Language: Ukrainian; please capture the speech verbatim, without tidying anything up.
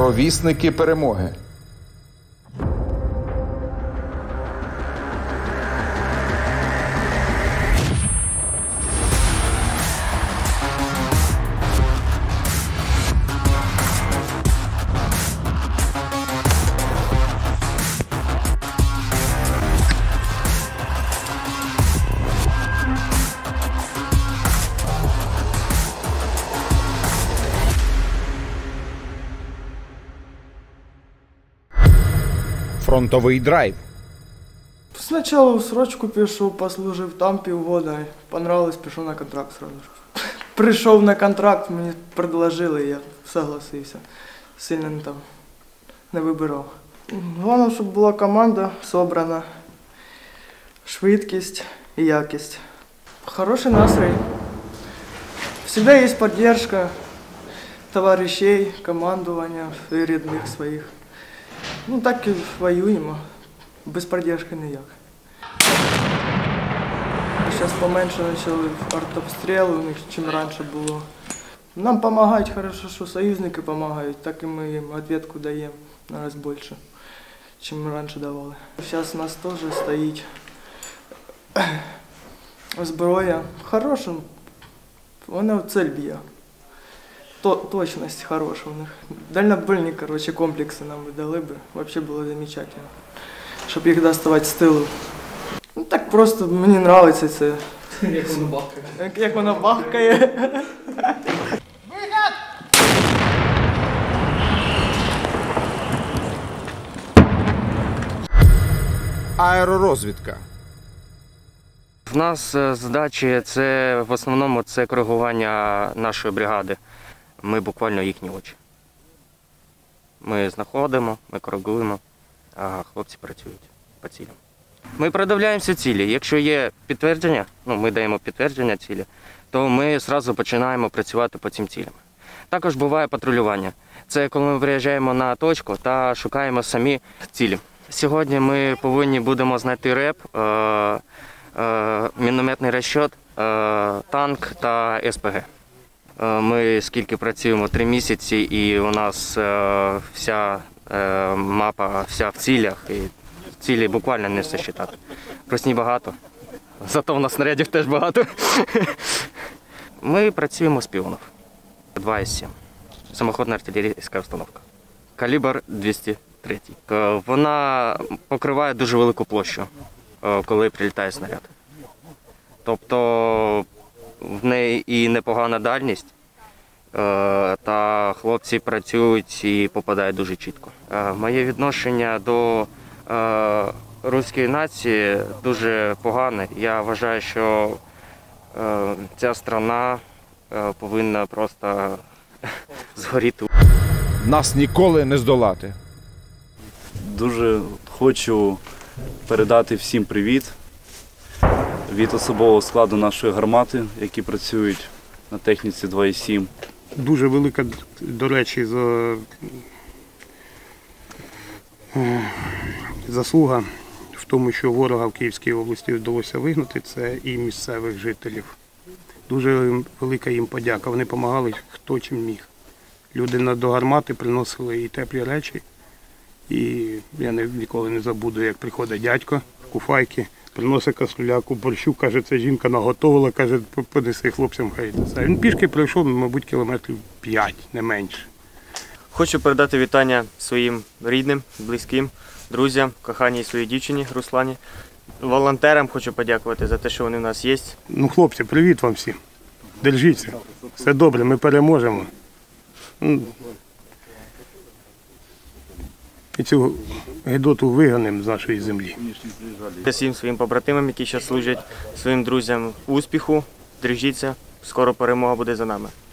Провісники перемоги. Фронтовий драйв. Спочатку в срочку пішов, послужив там півгода, понравилось, пішов на контракт сразу. Прийшов на контракт, мені предложили, я согласився. Сильно там не вибирав. Головне, щоб була команда зібрана, швидкість і якість. Хороший настрій. Всегда є підтримка товаришей, командування і рідних своїх. Ну так і воюємо, без підтримки ніяк. Зараз поменше почали артобстріли у них, чим раніше було. Нам допомагають, добре, що союзники допомагають, так і ми їм відповідку даємо нараз більше, ніж раніше давали. Зараз у нас теж стоїть зброя хороша, вона в цель б'є. Точность хорошая у них. Дальнобойні, короче, комплекси нам видали би. Вообще було замечательно. Щоб їх доставати з тилу. Ну так просто мені подобається це. Як воно бахкає. Як воно бахкає. Вихід! Аеророзвідка. В нас задачі це в основному це коригування нашої бригади. Ми буквально їхні очі. Ми знаходимо, ми коригуємо, а хлопці працюють по цілям. Ми продивляємо всі цілі. Якщо є підтвердження, ну, ми даємо підтвердження цілі, то ми одразу починаємо працювати по цим цілям. Також буває патрулювання. Це коли ми виїжджаємо на точку та шукаємо самі цілі. Сьогодні ми повинні будемо знайти реп, е, е, мінометний розчет, е, танк та ес пе ге. Ми скільки працюємо, три місяці, і у нас е, вся е, мапа вся в цілях, і цілі буквально не все считати. Русні багато, зато у нас снарядів теж багато. Ми працюємо з піонів. два ес сім. Самоходна артилерійська установка. Калібр двісті три. Вона покриває дуже велику площу, коли прилітає снаряд. Тобто в неї і непогана дальність, та хлопці працюють і попадають дуже чітко. Моє відношення до руської нації дуже погане. Я вважаю, що ця країна повинна просто згоріти. Нас ніколи не здолати. Дуже хочу передати всім привіт від особового складу нашої гармати, які працюють на техніці два ес сім. Дуже велика, до речі, за... заслуга в тому, що ворога в Київській області вдалося вигнати, це і місцевих жителів. Дуже велика їм подяка. Вони допомагали хто чим міг. Люди до гармати приносили і теплі речі. І я ніколи не забуду, як приходить дядько в куфайки, приносить кастрюляку борщу, каже, це жінка наготовила, каже, понеси хлопцям, хай це. Він пішки пройшов, мабуть, кілометрів п'ять, не менше. Хочу передати вітання своїм рідним, близьким, друзям, коханій своїй дівчині Руслані. Волонтерам хочу подякувати за те, що вони в нас є. Ну, хлопці, привіт вам всім. Держіться. Все добре, ми переможемо. І цю гидоту виганемо з нашої землі. Всім своїм побратимам, які зараз служать, своїм друзям успіху, держіться, скоро перемога буде за нами.